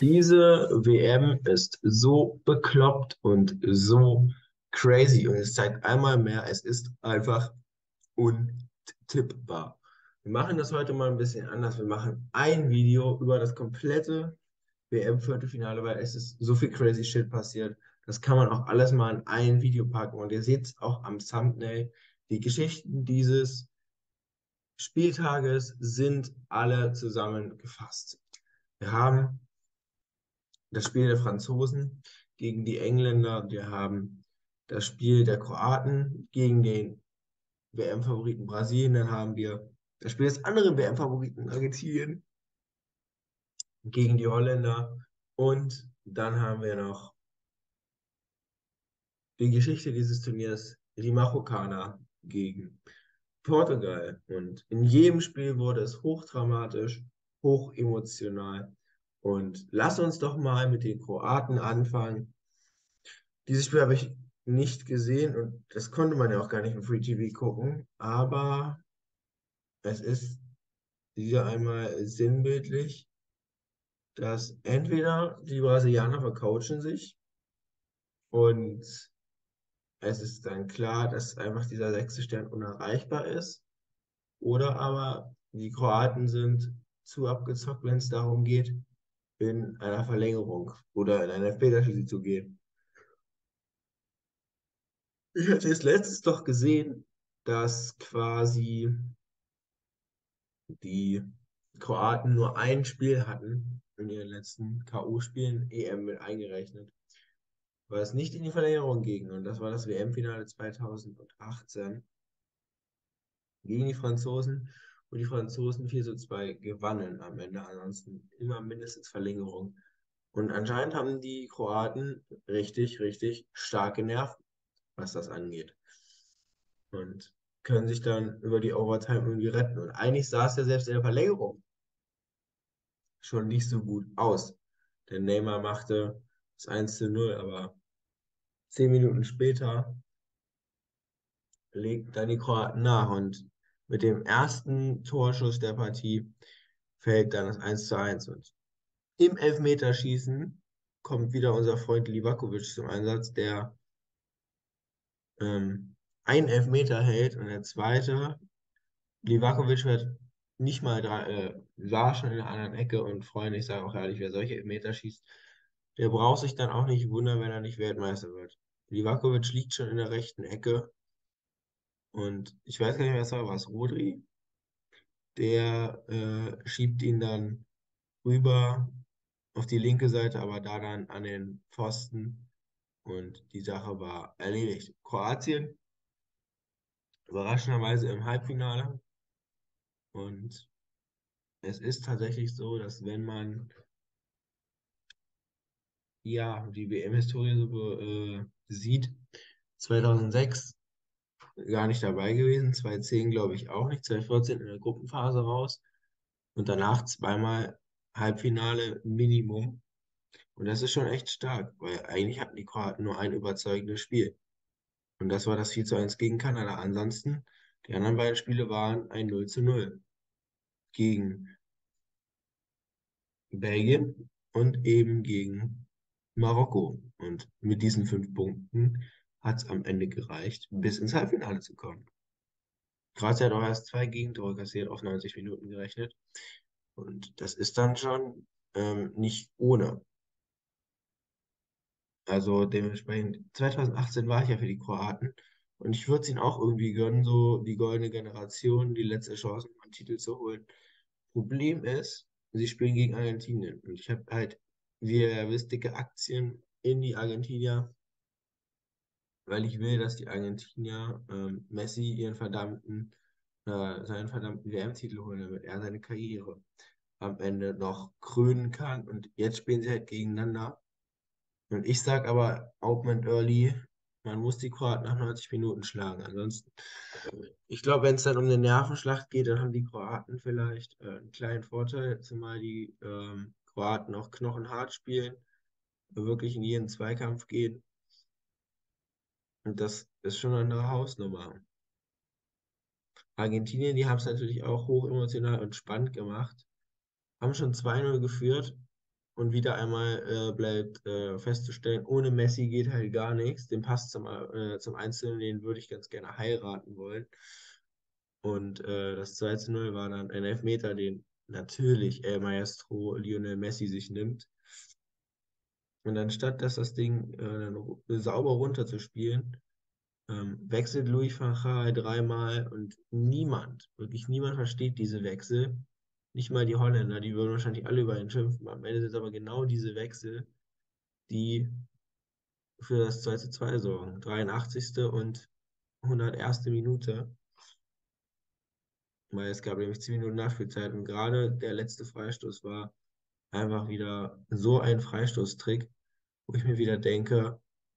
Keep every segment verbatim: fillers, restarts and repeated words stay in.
Diese W M ist so bekloppt und so crazy und es zeigt einmal mehr, es ist einfach untippbar. Wir machen das heute mal ein bisschen anders. Wir machen ein Video über das komplette W M-Viertelfinale, weil es ist so viel crazy Shit passiert. Das kann man auch alles mal in ein Video packen und ihr seht es auch am Thumbnail. Die Geschichten dieses Spieltages sind alle zusammengefasst. Wir haben das Spiel der Franzosen gegen die Engländer. Wir haben das Spiel der Kroaten gegen den W M-Favoriten Brasilien. Dann haben wir das Spiel des anderen W M-Favoriten Argentinien gegen die Holländer. Und dann haben wir noch die Geschichte dieses Turniers, die Marokkaner gegen Portugal. Und in jedem Spiel wurde es hochdramatisch, hochemotional. Und lass uns doch mal mit den Kroaten anfangen. Dieses Spiel habe ich nicht gesehen und das konnte man ja auch gar nicht im Free T V gucken, aber es ist wieder einmal sinnbildlich, dass entweder die Brasilianer vercoachen sich und es ist dann klar, dass einfach dieser sechste Stern unerreichbar ist, oder aber die Kroaten sind zu abgezockt, wenn es darum geht, in einer Verlängerung oder in einer Elfmeterschieße zu gehen. Ich hatte es letztens doch gesehen, dass quasi die Kroaten nur ein Spiel hatten in ihren letzten K O-Spielen, E M mit eingerechnet, weil es nicht in die Verlängerung ging. Und das war das W M-Finale zweitausendachtzehn gegen die Franzosen. Und die Franzosen vier zu zwei gewannen am Ende. Ansonsten immer mindestens Verlängerung. Und anscheinend haben die Kroaten richtig, richtig starke Nerven, was das angeht. Und können sich dann über die Overtime irgendwie retten. Und eigentlich sah es ja selbst in der Verlängerung schon nicht so gut aus. Der Neymar machte das eins zu null, aber zehn Minuten später legt dann die Kroaten nach und mit dem ersten Torschuss der Partie fällt dann das eins zu eins. Und im Elfmeterschießen kommt wieder unser Freund Livakovic zum Einsatz, der ähm, einen Elfmeter hält und der zweite, Livakovic wird nicht mal drei, äh, war schon in der anderen Ecke und Freunde, ich sage auch ehrlich, wer solche Elfmeter schießt, der braucht sich dann auch nicht wundern, wenn er nicht Weltmeister wird. Livakovic liegt schon in der rechten Ecke und ich weiß gar nicht, wer es war, war es Rodri? Der äh, schiebt ihn dann rüber auf die linke Seite, aber da dann an den Pfosten und die Sache war erledigt. Kroatien überraschenderweise im Halbfinale und es ist tatsächlich so, dass wenn man ja die W M-Historie so äh, sieht, zweitausendsechs gar nicht dabei gewesen, zweitausendzehn glaube ich auch nicht, zweitausendvierzehn in der Gruppenphase raus und danach zweimal Halbfinale Minimum. Und das ist schon echt stark, weil eigentlich hatten die Kroaten nur ein überzeugendes Spiel. Und das war das vier zu eins gegen Kanada. Ansonsten, die anderen beiden Spiele waren ein null zu null gegen Belgien und eben gegen Marokko. Und mit diesen fünf Punkten hat es am Ende gereicht, bis ins Halbfinale zu kommen. Kroatien hat auch erst zwei Gegentore kassiert, auf neunzig Minuten gerechnet. Und das ist dann schon ähm, nicht ohne. Also dementsprechend, zweitausendachtzehn war ich ja für die Kroaten. Und ich würde es ihnen auch irgendwie gönnen, so die goldene Generation, die letzte Chance, um einen Titel zu holen. Problem ist, sie spielen gegen Argentinien. Und ich habe halt, wie ihr wisst, dicke Aktien in die Argentinier, weil ich will, dass die Argentinier ähm, Messi ihren verdammten, äh, seinen verdammten W M-Titel holen, damit er seine Karriere am Ende noch krönen kann. Und jetzt spielen sie halt gegeneinander. Und ich sage aber, Augment Early, man muss die Kroaten nach neunzig Minuten schlagen. Ansonsten, ich glaube, wenn es dann um eine Nervenschlacht geht, dann haben die Kroaten vielleicht äh, einen kleinen Vorteil, zumal die ähm, Kroaten auch knochenhart spielen, wirklich in jeden Zweikampf gehen. Und das ist schon eine Hausnummer. Argentinien, die haben es natürlich auch hoch emotional und spannend gemacht, haben schon zwei null geführt Und wieder einmal äh, bleibt äh, festzustellen, ohne Messi geht halt gar nichts. Den Pass zum, äh, zum Einzelnen, den würde ich ganz gerne heiraten wollen. Und äh, das zwei zu null war dann ein Elfmeter, den natürlich El Maestro Lionel Messi sich nimmt. Und anstatt dass das Ding äh, dann ru- sauber runterzuspielen, ähm, wechselt Louis van Gaal dreimal und niemand, wirklich niemand versteht diese Wechsel. Nicht mal die Holländer, die würden wahrscheinlich alle über ihn schimpfen. Am Ende sind es aber genau diese Wechsel, die für das zwei zu zwei sorgen. dreiundachtzigste und hunderterste Minute, weil es gab nämlich zehn Minuten Nachspielzeit und gerade der letzte Freistoß war einfach wieder so ein Freistoßtrick, wo ich mir wieder denke,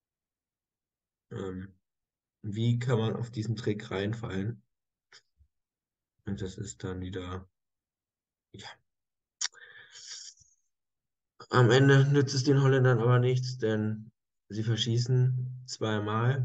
ähm, wie kann man auf diesen Trick reinfallen? Und das ist dann wieder, ja, am Ende nützt es den Holländern aber nichts, denn sie verschießen zweimal.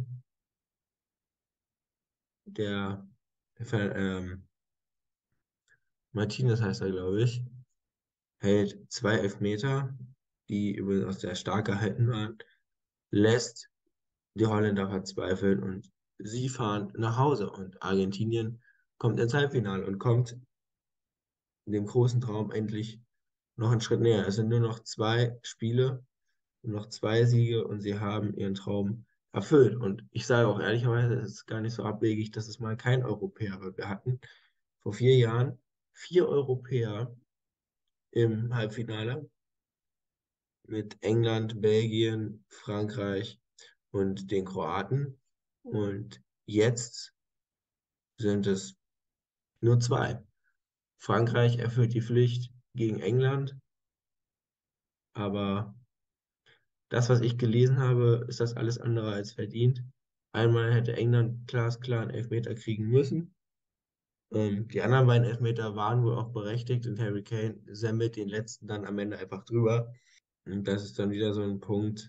Der, der ähm, Martinez heißt er, glaube ich, hält zwei Elfmeter, die übrigens auch sehr stark gehalten waren, lässt die Holländer verzweifeln und sie fahren nach Hause und Argentinien kommt ins Halbfinale und kommt dem großen Traum endlich noch einen Schritt näher. Es sind nur noch zwei Spiele, nur noch zwei Siege und sie haben ihren Traum erfüllt. Und ich sage auch ehrlicherweise, es ist gar nicht so abwegig, dass es mal kein Europäer wird. Wir hatten vor vier Jahren vier Europäer im Halbfinale mit England, Belgien, Frankreich und den Kroaten. Und jetzt sind es nur zwei. Frankreich erfüllt die Pflicht gegen England, aber das, was ich gelesen habe, ist das alles andere als verdient. Einmal hätte England glasklar einen Elfmeter kriegen müssen. Ähm, die anderen beiden Elfmeter waren wohl auch berechtigt und Harry Kane semmelt den letzten dann am Ende einfach drüber. Und das ist dann wieder so ein Punkt.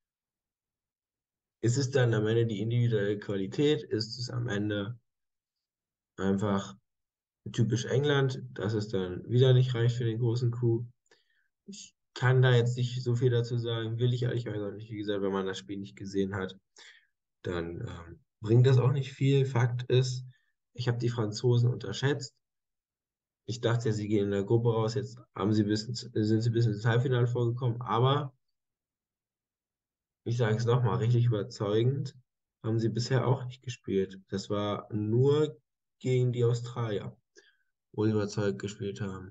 Ist es dann am Ende die individuelle Qualität? Ist es am Ende einfach typisch England, dass es dann wieder nicht reicht für den großen Coup? Ich kann da jetzt nicht so viel dazu sagen, will ich ehrlicherweise auch nicht. Wie gesagt, wenn man das Spiel nicht gesehen hat, dann ähm, bringt das auch nicht viel. Fakt ist, ich habe die Franzosen unterschätzt. Ich dachte ja, sie gehen in der Gruppe raus. Jetzt haben sie bis ins, sind sie bis ins Halbfinale vorgekommen. Aber ich sage es nochmal, richtig überzeugend haben sie bisher auch nicht gespielt. Das war nur gegen die Australier, wo sie überzeugt gespielt haben.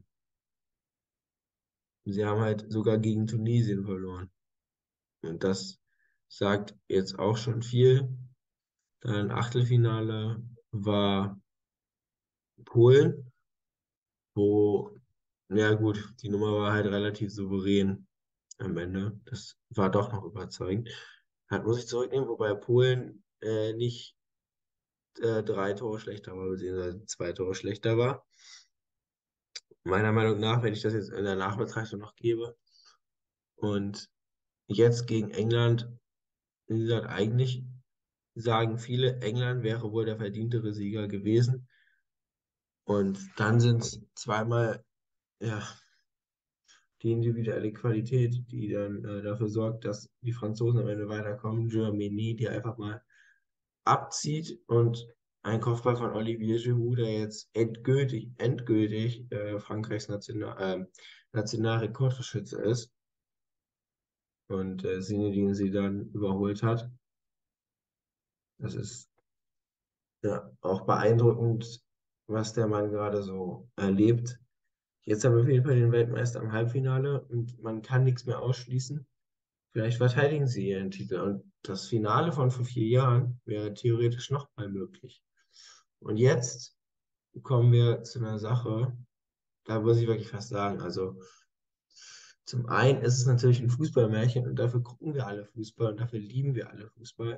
Sie haben halt sogar gegen Tunesien verloren. Und das sagt jetzt auch schon viel. Dann Achtelfinale war Polen, wo, ja gut, die Nummer war halt relativ souverän am Ende. Das war doch noch überzeugend. Hat, muss ich zurücknehmen, wobei Polen äh, nicht äh, drei Tore schlechter war, beziehungsweise zwei Tore schlechter war. Meiner Meinung nach, wenn ich das jetzt in der Nachbetrachtung noch gebe. Und jetzt gegen England, wie gesagt, eigentlich sagen viele, England wäre wohl der verdientere Sieger gewesen. Und dann sind es zweimal, ja, die individuelle Qualität, die dann äh, dafür sorgt, dass die Franzosen am Ende weiterkommen. Germany, die einfach mal abzieht und ein Kopfball von Olivier Giroud, der jetzt endgültig, endgültig äh, Frankreichs National, äh, Nationalrekordtorschütze ist und äh, Zinedine Zidane überholt hat. Das ist ja auch beeindruckend, was der Mann gerade so erlebt. Jetzt haben wir auf jeden Fall den Weltmeister im Halbfinale und man kann nichts mehr ausschließen. Vielleicht verteidigen sie ihren Titel. Und das Finale von vor vier Jahren wäre theoretisch noch mal möglich. Und jetzt kommen wir zu einer Sache, da muss ich wirklich fast sagen, also zum einen ist es natürlich ein Fußballmärchen und dafür gucken wir alle Fußball und dafür lieben wir alle Fußball.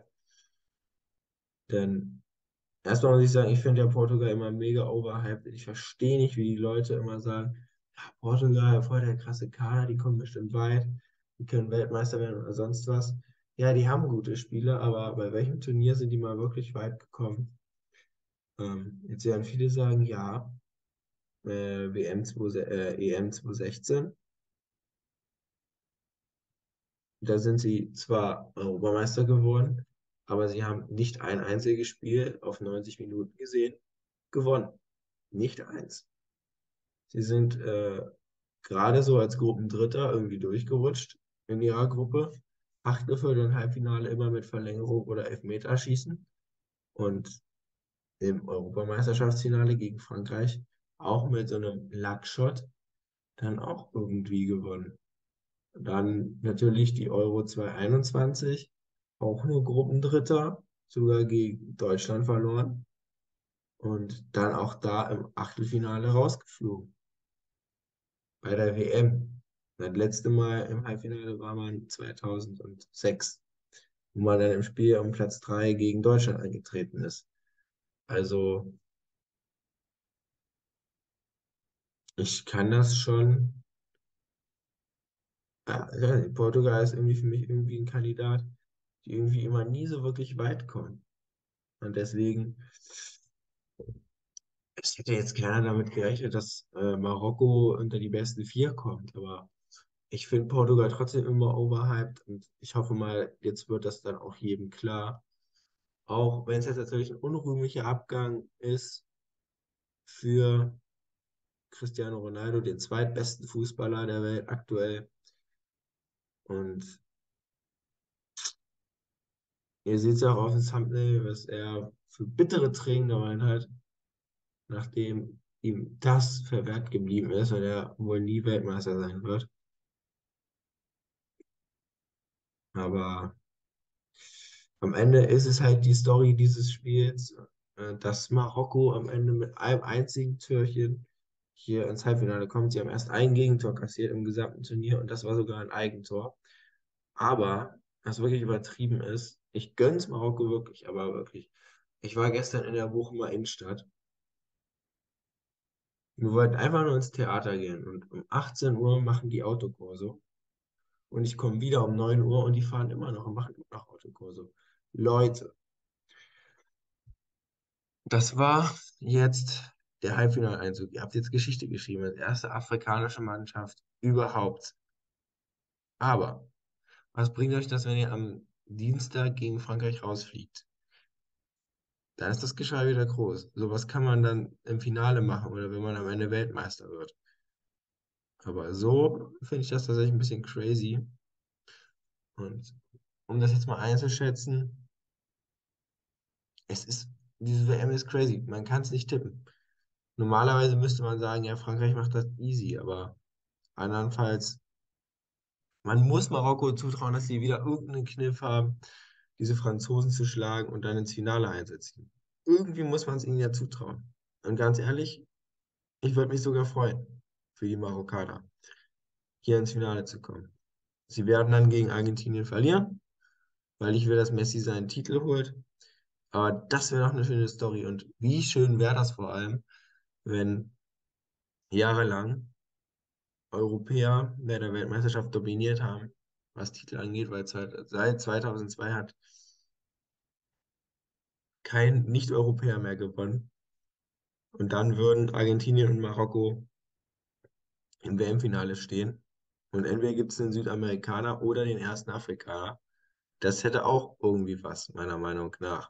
Denn erstmal muss ich sagen, ich finde ja Portugal immer mega overhyped. Ich verstehe nicht, wie die Leute immer sagen, ja, Portugal, voll der krasse Kader, die kommen bestimmt weit, die können Weltmeister werden oder sonst was. Ja, die haben gute Spieler, aber bei welchem Turnier sind die mal wirklich weit gekommen? Ähm, jetzt werden viele sagen, ja, äh, W M zwei, äh, E M zwanzig sechzehn. Da sind sie zwar Europameister geworden, aber sie haben nicht ein einziges Spiel auf neunzig Minuten gesehen gewonnen. Nicht eins. Sie sind äh, gerade so als Gruppendritter irgendwie durchgerutscht in ihrer Gruppe. Achtelfinale und Halbfinale immer mit Verlängerung oder Elfmeterschießen. Und im Europameisterschaftsfinale gegen Frankreich auch mit so einem Luckshot dann auch irgendwie gewonnen. Dann natürlich die Euro zwanzig einundzwanzig, auch nur Gruppendritter, sogar gegen Deutschland verloren und dann auch da im Achtelfinale rausgeflogen bei der W M. Das letzte Mal im Halbfinale war man zweitausendsechs, wo man dann im Spiel um Platz drei gegen Deutschland angetreten ist. Also ich kann das schon. Ja, ja, Portugal ist irgendwie für mich irgendwie ein Kandidat, die irgendwie immer nie so wirklich weit kommen. Und deswegen, es hätte jetzt keiner damit gerechnet, dass äh, Marokko unter die besten vier kommt. Aber ich finde Portugal trotzdem immer overhyped und ich hoffe mal, jetzt wird das dann auch jedem klar. Auch wenn es jetzt natürlich ein unrühmlicher Abgang ist für Cristiano Ronaldo, den zweitbesten Fußballer der Welt aktuell. Und ihr seht es ja auch auf dem Thumbnail, was er für bittere Tränen geweint hat, nachdem ihm das verwehrt geblieben ist, weil er wohl nie Weltmeister sein wird. Aber am Ende ist es halt die Story dieses Spiels, äh, dass Marokko am Ende mit einem einzigen Türchen hier ins Halbfinale kommt. Sie haben erst ein Gegentor kassiert im gesamten Turnier und das war sogar ein Eigentor. Aber was wirklich übertrieben ist, ich gönn's Marokko wirklich, aber wirklich. Ich war gestern in der Bochumer Innenstadt. Wir wollten einfach nur ins Theater gehen und um achtzehn Uhr machen die Autokurse und ich komme wieder um neun Uhr und die fahren immer noch und machen immer noch Autokurse. Leute, das war jetzt der Halbfinaleinzug. Ihr habt jetzt Geschichte geschrieben, als erste afrikanische Mannschaft überhaupt. Aber was bringt euch das, wenn ihr am Dienstag gegen Frankreich rausfliegt? Dann ist das Geschrei wieder groß. So was kann man dann im Finale machen oder wenn man am Ende Weltmeister wird. Aber so finde ich das tatsächlich ein bisschen crazy. Und um das jetzt mal einzuschätzen, es ist, diese W M ist crazy. Man kann es nicht tippen. Normalerweise müsste man sagen, ja, Frankreich macht das easy, aber andernfalls, man muss Marokko zutrauen, dass sie wieder irgendeinen Kniff haben, diese Franzosen zu schlagen und dann ins Finale einsetzen. Irgendwie muss man es ihnen ja zutrauen. Und ganz ehrlich, ich würde mich sogar freuen, für die Marokkaner, hier ins Finale zu kommen. Sie werden dann gegen Argentinien verlieren, weil ich will, dass Messi seinen Titel holt. Aber das wäre doch eine schöne Story. Und wie schön wäre das vor allem, wenn jahrelang Europäer bei der Weltmeisterschaft dominiert haben, was Titel angeht, weil seit seit zweitausendzwei hat kein Nicht-Europäer mehr gewonnen. Und dann würden Argentinien und Marokko im W M-Finale stehen. Und entweder gibt es den Südamerikaner oder den ersten Afrikaner. Das hätte auch irgendwie was, meiner Meinung nach.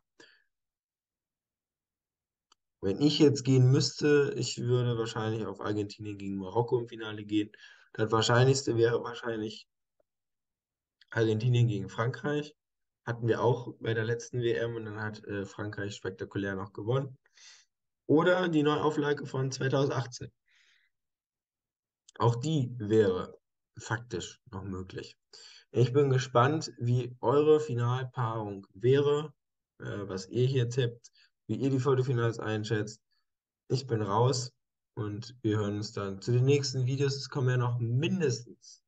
Wenn ich jetzt gehen müsste, ich würde wahrscheinlich auf Argentinien gegen Marokko im Finale gehen. Das Wahrscheinlichste wäre wahrscheinlich Argentinien gegen Frankreich. Hatten wir auch bei der letzten W M und dann hat äh, Frankreich spektakulär noch gewonnen. Oder die Neuauflage von zweitausendachtzehn. Auch die wäre faktisch noch möglich. Ich bin gespannt, wie eure Finalpaarung wäre, äh, was ihr hier tippt, wie ihr die Viertelfinals einschätzt. Ich bin raus und wir hören uns dann zu den nächsten Videos. Es kommen ja noch mindestens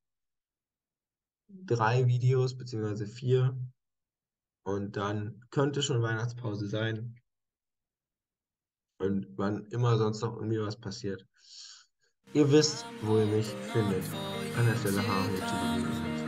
drei Videos, beziehungsweise vier. Und dann könnte schon Weihnachtspause sein. Und wann immer sonst noch irgendwie was passiert. Ihr wisst, wo ihr mich findet. An der Stelle Haare to the Universe.